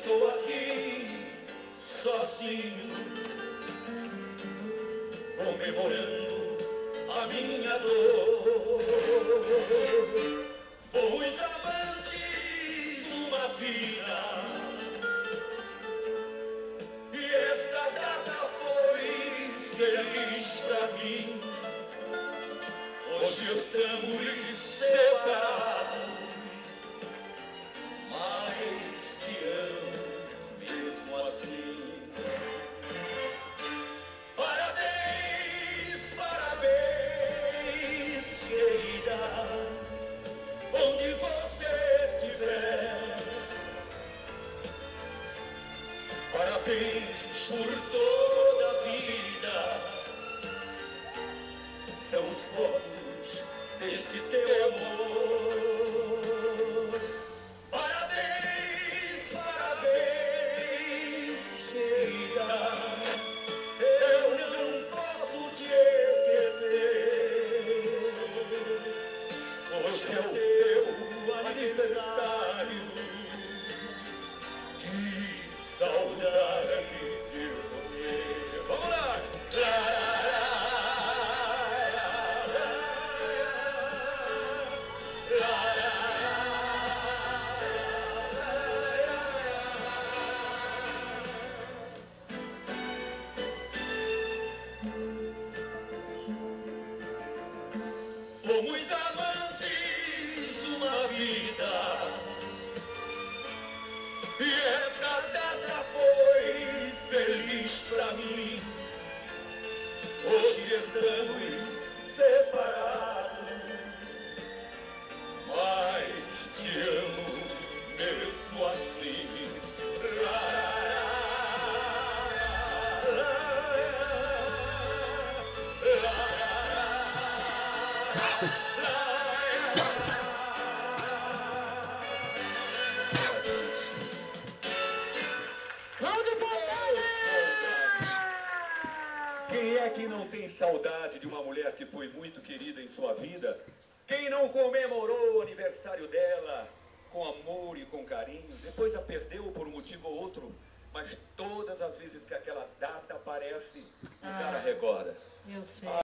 estou aqui sozinho, comemorando a minha dor. Fomos amantes uma vida, e esta data foi feliz pra mim. Hoje estamos separados, mas te amo mesmo assim. Parabéns, parabéns, querida, onde você estiver. Parabéns por toda a vida, são os votos deste teu amor. Parabéns, parabéns, querida, eu não posso te esquecer. Hoje é o teu aniversário, que saudade de você. Vamos lá! Fomos amantes uma vida, e essa data foi feliz pra mim. Hoje estamos separados, mas te amo mesmo assim. Quem é que não tem saudade de uma mulher que foi muito querida em sua vida? Quem não comemorou o aniversário dela com amor e com carinho, depois a perdeu por um motivo ou outro, mas todas as vezes que aquela data aparece, o cara recorda. Eu sei.